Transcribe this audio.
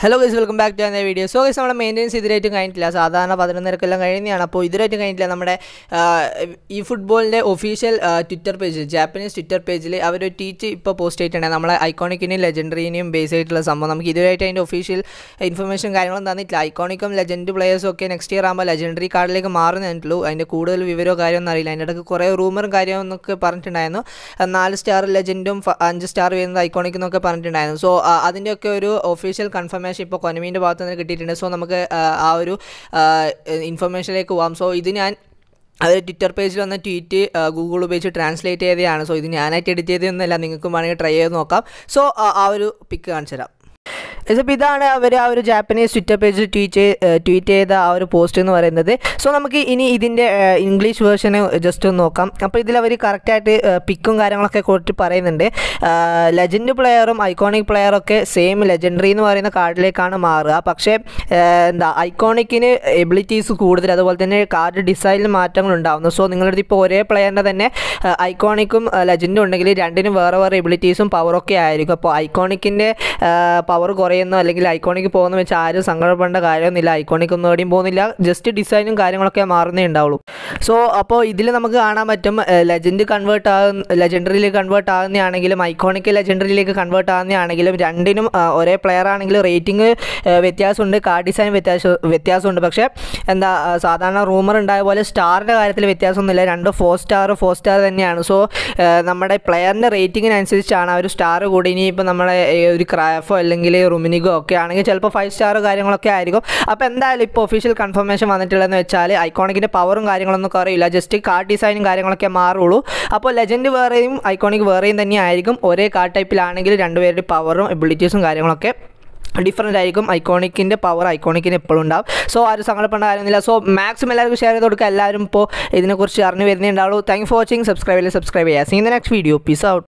Hello guys, welcome back to another video. So guys, we maintenance ഇതിരായിട്ട് കഴിഞ്ഞിട്ടില്ല. സാധാരണ 11:30 കഴിഞ്ഞാണ്. അപ്പോൾ ഇതിരായിട്ട് കഴിഞ്ഞിട്ടില്ല. നമ്മുടെ Efootballന്റെ ഒഫീഷ്യൽ ട്വിറ്റർ പേജിൽ ജാപ്പനീസ് ട്വിറ്റർ പേജിൽ അവർ ഒരു ട്വീറ്റ് ഇപ്പോൾ പോസ്റ്റ് ചെയ്തിട്ടുണ്ട്. നമ്മളെ ഐക്കോണിക്കിനെയും ലെജൻഡറിനെയും ബേസ് ആയിട്ടുള്ള സംഭവം. നമുക്ക് ഇതുവരെയായിട്ട് അതിൻ്റെ ഒഫീഷ്യൽ ഇൻഫർമേഷൻ കാര്യങ്ങളും തന്നിട്ടില്ല. ഐക്കോണിക്കും ലെജൻഡ് പ്ലേയേഴ്സും ഒക്കെ നെക്സ്റ്റ് ഇയർ ആകുമ്പോൾ ലെജൻഡറി കാർഡിലേക്ക് മാറുന്നതിനുള്ളൂ. അതിൻ്റെ കൂടുതൽ വിവരമോ കാര്യമൊന്നും അറിയില്ല. അതിൻ്റെ ഇടയ്ക്ക് കുറേ റൂമറും കാര്യമൊക്കെ പറഞ്ഞിട്ടുണ്ടായിരുന്നു. 4 സ്റ്റാർ ലെജൻഡും 5 സ്റ്റാർ വരുന്നത് ഐക്കോണിക് എന്നൊക്കെ പറഞ്ഞിട്ടുണ്ടായിരുന്നു. സോ അതിൻ്റെയൊക്കെ ഒരു ഒഫീഷ്യൽ കൺഫർമേഷൻ ഇപ്പോൾ കൊനമീൻ്റെ ഭാഗത്ത് നിന്ന് കിട്ടിയിട്ടുണ്ട്. സോ നമുക്ക് ആ ഒരു ഇൻഫർമേഷനിലേക്ക് പോകാം. സോ ഇത് ഞാൻ അവർ ട്വിറ്റർ പേജിൽ വന്ന ട്വീറ്റ് ഗൂഗിൾ ഉപയോഗിച്ച് ട്രാൻസ്ലേറ്റ് ചെയ്തതാണ്. സോ ഇത് ഞാനായിട്ട് എഡിറ്റ് ചെയ്തതൊന്നുമല്ല, നിങ്ങൾക്കും വേണമെങ്കിൽ ട്രൈ ചെയ്ത് നോക്കാം. സോ ആ ഒരു പിക്ക് കാണിച്ചു തരാം. ഇതിപ്പോൾ ഇതാണ് അവർ ആ ഒരു ജാപ്പനീസ് ട്വിറ്റർ പേജിൽ ട്വീറ്റ് ചെയ്ത ആ ഒരു പോസ്റ്റ് എന്ന് പറയുന്നത്. സോ നമുക്ക് ഇനി ഇതിൻ്റെ ഇംഗ്ലീഷ് വേർഷന് ജസ്റ്റ് ഒന്ന് നോക്കാം. അപ്പോൾ ഇതിൽ അവർ കറക്റ്റായിട്ട് പിക്കും കാര്യങ്ങളൊക്കെ കൊടുത്ത് പറയുന്നുണ്ട്. ലെജൻഡ് പ്ലെയറും ഐക്കോണിക് പ്ലെയറൊക്കെ സെയിം ലെജൻഡറി എന്ന് പറയുന്ന കാർഡിലേക്കാണ് മാറുക. പക്ഷേ ഐക്കോണിക്കിന് എബിലിറ്റീസ് കൂടുതൽ, അതുപോലെ തന്നെ കാർഡ് ഡിസൈനിൽ മാറ്റങ്ങൾ ഉണ്ടാകുന്നു. സോ നിങ്ങളുടെ ഇപ്പോൾ ഒരേ പ്ലെയറിൻ്റെ തന്നെ ഐക്കോണിക്കും ലെജൻഡും ഉണ്ടെങ്കിൽ രണ്ടിനും വേറെ വേറെ എബിലിറ്റീസും പവറൊക്കെ ആയിരിക്കും. അപ്പോൾ ഐക്കോണിക്കിൻ്റെ പവർ കുറയുന്നു അല്ലെങ്കിൽ ഐക്കോണിക്ക് പോകുന്ന വെച്ചാൽ ആരും സങ്കടപ്പെടേണ്ട കാര്യമൊന്നുമില്ല. ഐക്കോണിക് ഒന്നും എവിടെയും പോകുന്നില്ല, ജസ്റ്റ് ഡിസൈനും കാര്യങ്ങളൊക്കെ മാറുന്നേ ഉണ്ടാവുള്ളൂ. സോ അപ്പോൾ ഇതിൽ നമുക്ക് കാണാൻ പറ്റും ലെജൻഡറിയിലേക്ക് കൺവേർട്ട് ആകുന്നതാണെങ്കിലും ഐക്കോണിക് ലെജൻഡറിയിലേക്ക് കൺവേർട്ട് ആകുന്നതാണെങ്കിലും രണ്ടിനും ഒരേ പ്ലെയർ ആണെങ്കിലും റേറ്റിംഗ് വ്യത്യാസമുണ്ട്, കാർഡ് ഡിസൈൻ വ്യത്യാസമുണ്ട്. പക്ഷേ സാധാരണ റൂമർ ഉണ്ടായ പോലെ സ്റ്റാറിൻ്റെ കാര്യത്തിൽ വ്യത്യാസമൊന്നുമില്ല. രണ്ട് 4 സ്റ്റാർ തന്നെയാണ്. സോ നമ്മുടെ പ്ലെയറിൻ്റെ റേറ്റിങ്ങിനനുസരിച്ചാണ് ആ ഒരു സ്റ്റാർ കൂടി. ഇനിയിപ്പോൾ നമ്മളെ ഒരു ക്രാഫോ അല്ലെങ്കിൽ റുമിനിഗോ ഒക്കെ ആണെങ്കിൽ ചിലപ്പോൾ 5 സ്റ്റാർ കാര്യങ്ങളൊക്കെ ആയിരിക്കും. അപ്പോൾ എന്തായാലും ഇപ്പോൾ ഒഫീഷ്യൽ കൺഫർമേഷൻ വന്നിട്ടുള്ളതെന്ന് വെച്ചാൽ ഐക്കോണിക്കിൻ്റെ പവറും കാര്യങ്ങളൊന്നും കുറയില്ല, ജസ്റ്റ് കാർഡ് ഡിസൈനും കാര്യങ്ങളൊക്കെ മാറുള്ളൂ. അപ്പോൾ ലെജൻഡ് വേറെയും ഐക്കോണിക് വേറെയും തന്നെ ആയിരിക്കും. ഒരേ കാർഡ് ടൈപ്പിലാണെങ്കിൽ രണ്ടുപേരുടെ പവറും എബിലിറ്റീസും കാര്യങ്ങളൊക്കെ ഡിഫറൻ്റ് ആയിരിക്കും. ഐക്കോണിക്കിൻ്റെ പവർ ഐക്കോണിക്കിന് എപ്പോഴും ഉണ്ടാവും. സോ ആരും സങ്കടപ്പെടേണ്ട കാര്യമൊന്നുമില്ല. സോ മാക്സിമം എല്ലാവർക്കും ഷെയർ ചെയ്ത് കൊടുക്കുക. എല്ലാവരും ഇപ്പോൾ ഇതിനെക്കുറിച്ച് അറിഞ്ഞു വരുന്നേ ഉണ്ടാവുള്ളൂ. Thank you for watching. Subscribe ചെയ്യുക. See in the next video. Peace out.